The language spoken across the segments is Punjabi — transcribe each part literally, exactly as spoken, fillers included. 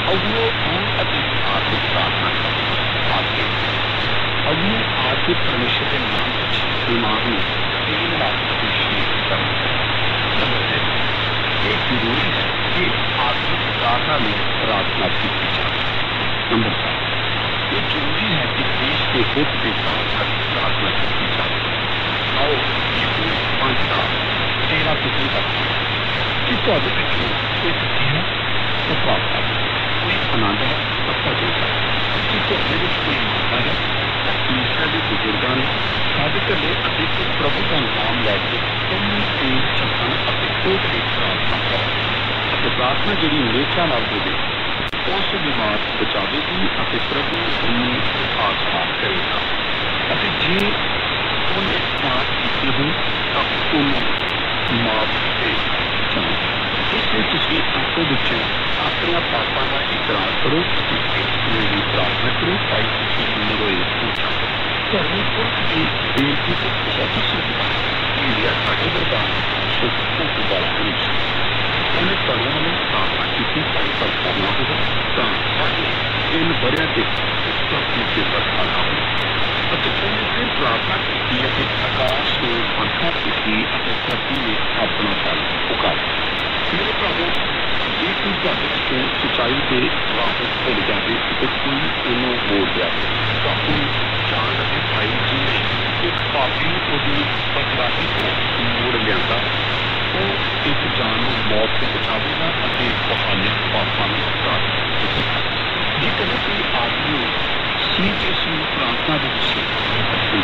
अगुओं कौन अति आर्थिक प्रार्थना कर आगे अगुओं आर्थिक परमेश्वर के नाम कुछ बीमार में तीन लाख अभिषेक करना नंबर है एक जरूरी है कि आर्थिक प्रार्थना में प्रार्थना की जाए। नंबर चार ये जरूरी है कि देश के हित के साथ साथ प्रार्थना की जाए। आओ यीशु पांच का तेरह किस्म करता है कि ਤੁਹਾਡੇ ਵਿੱਚੋਂ ਕੋਈ ਦੁਖੀ ਹੈ ਤਾਂ ਪ੍ਰਾਰਥਨਾ ਕਰੋ, ਕੋਈ ਆਨੰਦ ਹੈ ਤਾਂ ਭਜਨ ਕਰੋ, ਕਿ ਤੁਹਾਡੇ ਵਿੱਚ ਕੋਈ ਮਾਤਾ ਹੈ ਤਾਂ ਈਸ਼ਵਰ ਦੇ ਬਜ਼ੁਰਗਾਂ ਨੇ ਸਾਡੇ ਘਰੇ ਅਤੇ ਕੋਈ ਪ੍ਰਭੂ ਦਾ ਨਾਮ ਲੈ ਕੇ ਉਹਨੂੰ ਤੇਜ਼ ਚੱਕਣ ਅਤੇ ਕੋਟ ਦੀ ਪ੍ਰਾਰਥਨਾ ਕਰੋ ਅਤੇ ਪ੍ਰਾਰਥਨਾ ਜਿਹੜੀ ਨੇਚਾ ਨਾਲ ਹੋਵੇ ਉਸ ਬਿਮਾਰ ਬਚਾਵੇਗੀ ਅਤੇ ਪ੍ਰਭੂ ਉਹਨੂੰ ਆਸਮਾਨ ਕਰੇਗਾ ਅਤੇ ਜੇ ਉਹਨੇ ਪਾਪ ਕੀਤੇ ਹੋਣ ਤਾਂ ਉਹਨੂੰ ਮਾਫ ਕਰੇਗਾ। ਇਸ ਲਈ ਤੁਸੀਂ ਆਪੋ ਵਿੱਚ ਆਪਣੀਆਂ ਪਾਪਾਂ ਦਾ ਇਕਰਾਰ ਕਰੋ ਅਤੇ ਮੇਰੀ ਪ੍ਰਾਰਥਨਾ ਕਰੋ ਤਾਂ ਤੁਸੀਂ ਨਿਰੋਏ ਹੋ ਜਾਓ। ਤੁਹਾਨੂੰ ਪੁਰਖ ਦੀ ਬੇਨਤੀ ਤੋਂ ਬਹੁਤ ਸੁਣਦਾ ਇਹ ਸਾਡੇ ਦਰਬਾਰ ਸੁਖ ਭੁੱਖ ਵਾਲਾ ਪੁਰਸ਼ ਉਹਨੇ ਤੁਹਾਨੂੰ ਨੂੰ ਪ੍ਰਾਰਥਨਾ ਕੀਤੀ ਤਾਂ ਪਰ ਕਰਨਾ ਹੋਵੇ ਤਾਂ ਅੱਜ ਇਨ ਵਰਿਆਂ ਤੇ ਸਭ ਦੇ ਵਰਤਾਨਾ ਹੋਵੇ ਅਤੇ ਉਹਨੇ ਫਿਰ ਪ੍ਰਾਰਥਨਾ ਕੀਤੀ ਅਤੇ ਆਕਾਸ਼ ਨੂੰ ਅੱਖਾਂ ਕੀਤੀ ਅਤੇ ਧਰਤੀ ਨੇ ਆਪਣਾ ਫਲ ਉਗਾਇਆ। ਮੇਰੇ ਭਰਾਵੋ ਜੇ ਕੋਈ ਤੁਹਾਡੇ ਤੋਂ ਸੱਚਾਈ ਦੇ ਰਾਹ ਭੁੱਲ ਜਾਵੇ ਅਤੇ ਕੋਈ ਉਹਨੂੰ ਮੋੜ ਜਾਵੇ ਤਾਂ ਉਹ ਜਾਣ ਅਤੇ ਭਾਈ ਜੀ ਨੇ ਇੱਕ ਪਾਪੀ ਨੂੰ ਉਹਦੀ ਪਕੜਾਹੀ ਤੋਂ ਮੋੜ ਲਿਆਂਦਾ ਉਹ ਇੱਕ ਜਾਨ ਨੂੰ ਮੌਤ ਤੋਂ ਬਚਾਵੇਗਾ ਅਤੇ ਤੁਹਾਡੇ ਪਾਪਾਂ ਨੂੰ ਪ੍ਰਾਪਤ ਕਰੇਗਾ। ਜੇਕਰ ਕੋਈ ਆਦਮੀ ਸੀਰੀਅਸ ਨੂੰ ਪ੍ਰਾਰਥਨਾ ਦੇ ਵਿੱਚ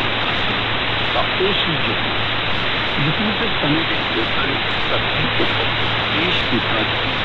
ਤਾਂ ਉਸ ਨੂੰ ਯਹੂਦ ਦੇ ਸਮੇਂ ਦੇ ਲੋਕਾਂ ਨੇ ਧਰਤੀ ਉੱਪਰ ਦੇਸ਼ ਕੀਤਾ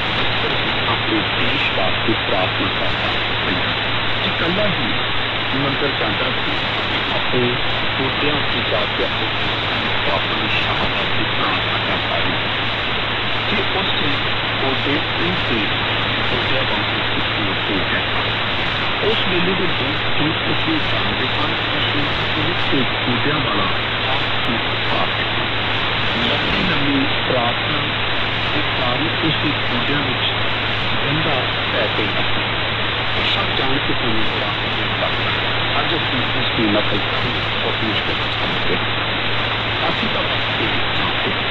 ਆਪਣੇ ਦੇਸ਼ ਵਾਸਤੇ ਪ੍ਰਾਰਥਨਾ ਕਰਦਾ ਸੀ। ਇਕੱਲਾ ਹੀ ਮੰਦਰ ਜਾਂਦਾ ਸੀ ਆਪਣੇ ਗੋਡਿਆਂ ਉੱਤੇ ਜਾ ਕੇ ਆਪਣੇ ਸ਼ਾਹ ਵਾਸਤੇ ਪ੍ਰਾਰਥਨਾ ਕਰਦਾ ਸੀ ਕਿ ਉਸ ਗੋਡੇ ਉਸਦੇ ਗੋਡਿਆਂ ਵਾਂਗੂ ਮਜ਼ਬੂਤ ਹੋ ਗਏ। ਉਸ ਵੇਲੇ ਦੇ ਲੋਕ ਉਸ ਨੂੰ ਜਾਣਦੇ ਸਨ, ਉਸ ਨੂੰ ਉਸਦੇ ਗੋਡਿਆਂ ਵਾਲਾ ਪਾ ਕੇ ਲੰਮੀ ਲੰਮੀ ਪ੍ਰਾਰਥਨਾ ਦੇ ਕਾਰਨ ਉਸਦੇ ਗੋਡਿਆਂ ਵਿੱਚ ਗੰਦਾ ਪੈ ਗਿਆ ਸੀ। ਸਭ ਜਾਣ ਕੇ ਸਾਨੂੰ ਬੜਾ ਅਜੀਬ ਲੱਗਦਾ ਅੱਜ ਅਸੀਂ ਉਸਦੀ ਨਕਲ ਕਰਨੀ ਬਹੁਤ ਮੁਸ਼ਕਿਲ ਸਮਝਦੇ ਹਾਂ। ਅਸੀਂ ਤਾਂ ਬਸ ਇਹ ਚਾਹਤੇ